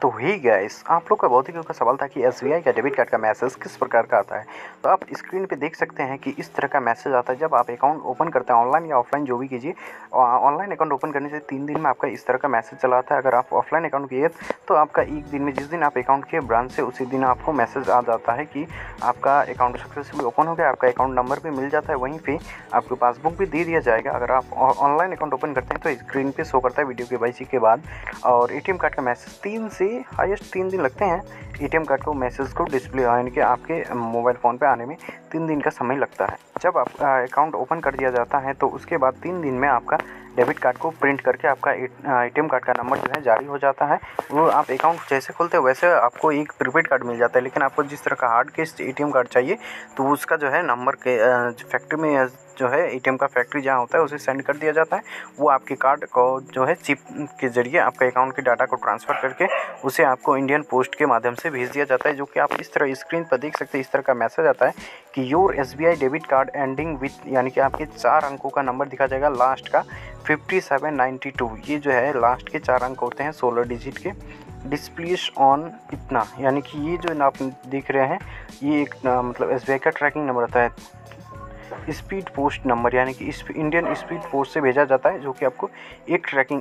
तो ही गाइस, आप लोग का बहुत ही का सवाल था कि एसबीआई का डेबिट कार्ड का मैसेज किस प्रकार का आता है। तो आप स्क्रीन पे देख सकते हैं कि इस तरह का मैसेज आता है जब आप अकाउंट ओपन करते हैं, ऑनलाइन या ऑफलाइन जो भी कीजिए। ऑनलाइन अकाउंट ओपन करने से 3 दिन में आपका इस तरह का मैसेज चला आता है। अगर आप ऑफलाइन अकाउंट किए तो आपका एक दिन में, जिस दिन आप अकाउंट किए ब्रांच से, उसी दिन आपको मैसेज आ जाता है कि आपका अकाउंट सक्सेसफुली ओपन हो गया। आपका अकाउंट नंबर भी मिल जाता है, वहीं पे आपको पासबुक भी दे दिया जाएगा। अगर आप ऑनलाइन अकाउंट ओपन करते हैं तो स्क्रीन पे शो करता है वीडियो केवाईसी के बाद। और एटीएम कार्ड का मैसेज 3 से हाईएस्ट 3 दिन लगते हैं एटीएम कार्ड को मैसेज को डिस्प्ले, यानी कि आपके मोबाइल फ़ोन पे आने में 3 दिन का समय लगता है। जब आपका अकाउंट ओपन कर दिया जाता है तो उसके बाद 3 दिन में आपका डेबिट कार्ड को प्रिंट करके आपका एटीएम कार्ड का नंबर जो है जारी हो जाता है। वो आप अकाउंट जैसे खोलते हो वैसे आपको एक प्रीपेड कार्ड मिल जाता है, लेकिन आपको जिस तरह का हार्ड केस एटीएम कार्ड चाहिए तो उसका जो है नंबर के फैक्ट्री में जो है एटीएम का फैक्ट्री जहाँ होता है उसे सेंड कर दिया जाता है। वो आपके कार्ड को जो है चिप के ज़रिए आपके अकाउंट के डाटा को ट्रांसफ़र करके उसे आपको इंडियन पोस्ट के माध्यम से भेज दिया जाता है, जो कि आप इस तरह स्क्रीन पर देख सकते हैं। इस तरह का मैसेज आता है कि your SBI debit card ending with, यानी कि आपके 4 अंकों का नंबर दिखा जाएगा लास्ट का 5792। ये जो है लास्ट के 4 अंक होते हैं 16 डिजिट के। डिस्प्लेस ऑन इतना, यानी कि ये जो आप देख रहे हैं ये एक मतलब एसबीआई का ट्रैकिंग नंबर होता है। स्पीड पोस्ट नंबर, यानी कि इस इंडियन स्पीड पोस्ट से भेजा जाता है, जो कि आपको एक ट्रैकिंग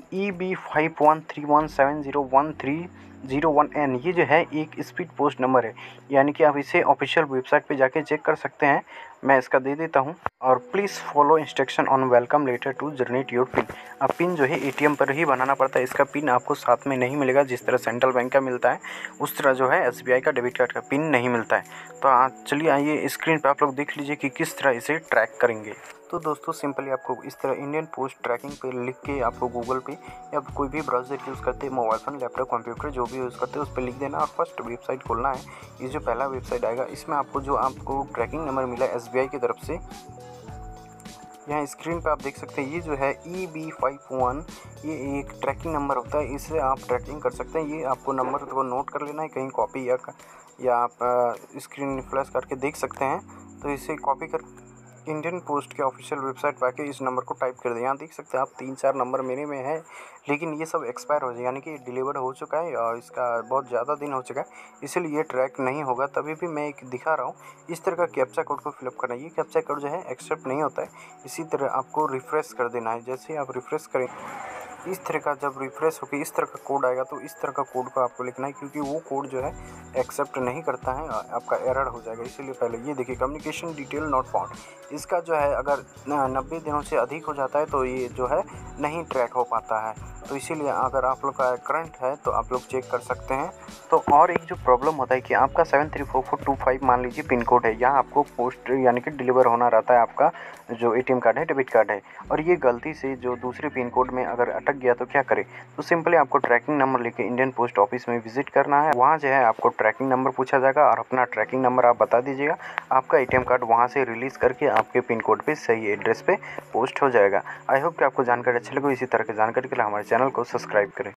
EB5131701301N, ये जो है एक स्पीड पोस्ट नंबर है। यानी कि आप इसे ऑफिशियल वेबसाइट पे जाके चेक कर सकते हैं। मैं इसका दे देता हूँ। और please follow instruction on welcome letter to generate your PIN. अब पिन जो है एटीएम पर ही बनाना पड़ता है। इसका पिन आपको साथ में नहीं मिलेगा, जिस तरह सेंट्रल बैंक का मिलता है उस तरह जो है एसबीआई का डेबिट कार्ड का पिन नहीं मिलता है। तो चलिए आइए स्क्रीन पे आप लोग देख लीजिए कि किस तरह इसे ट्रैक करेंगे। तो दोस्तों सिंपली आपको इस तरह इंडियन पोस्ट ट्रैकिंग पे लिख के आपको गूगल पे या कोई भी ब्राउज़र यूज़ करते हैं, मोबाइल फ़ोन, लैपटॉप, कंप्यूटर जो भी यूज़ करते हैं उस पर लिख देना और फर्स्ट वेबसाइट खोलना है। ये जो पहला वेबसाइट आएगा इसमें आपको ट्रैकिंग नंबर मिला है एसबीआई की तरफ से। यहाँ स्क्रीन पे आप देख सकते हैं ये जो है EB51, ये एक ट्रैकिंग नंबर होता है। इससे आप ट्रैकिंग कर सकते हैं। ये आपको नंबर को नोट कर लेना है, कहीं कॉपी या आप स्क्रीन फ्लैश करके देख सकते हैं। तो इसे कॉपी कर इंडियन पोस्ट के ऑफिशियल वेबसाइट पर आके इस नंबर को टाइप कर दें। यहाँ देख सकते हैं आप 3-4 नंबर मेरे में है, लेकिन ये सब एक्सपायर हो जाए, यानी कि डिलीवर हो चुका है और इसका बहुत ज़्यादा दिन हो चुका है, इसीलिए ये ट्रैक नहीं होगा। तभी भी मैं एक दिखा रहा हूँ इस तरह का कैप्चा कोड को फिलअप करना है। ये कैप्चा कोड जो है एक्सेप्ट नहीं होता है। इसी तरह आपको रिफ़्रेश कर देना है। जैसे आप रिफ़्रेश करें इस तरह का, जब रिफ्रेश होकर इस तरह का कोड आएगा तो इस तरह का कोड को आपको लिखना है, क्योंकि वो कोड जो है एक्सेप्ट नहीं करता है, आपका एरर हो जाएगा। इसीलिए पहले ये देखिए कम्युनिकेशन डिटेल नॉट फाउंड, इसका जो है अगर 90 दिनों से अधिक हो जाता है तो ये जो है नहीं ट्रैक हो पाता है। तो इसीलिए अगर आप लोग का करंट है तो आप लोग चेक कर सकते हैं। तो और एक जो प्रॉब्लम होता है कि आपका 734425 मान लीजिए पिन कोड है, यहाँ आपको पोस्ट यानी कि डिलीवर होना रहता है आपका जो एटीएम कार्ड है, डेबिट कार्ड है, और ये गलती से जो दूसरे पिन कोड में अगर अटक गया तो क्या करें। तो सिंपली आपको ट्रैकिंग नंबर लेके इंडियन पोस्ट ऑफिस में विजिट करना है। वहाँ जो है आपको ट्रैकिंग नंबर पूछा जाएगा और अपना ट्रैकिंग नंबर आप बता दीजिएगा। आपका एटीएम कार्ड वहाँ से रिलीज़ करके आपके पिन कोड पे सही एड्रेस पे पोस्ट हो जाएगा। आई होप कि आपको जानकारी अच्छी लगी। इसी तरह की जानकारी के लिए हमारे चैनल को सब्सक्राइब करें।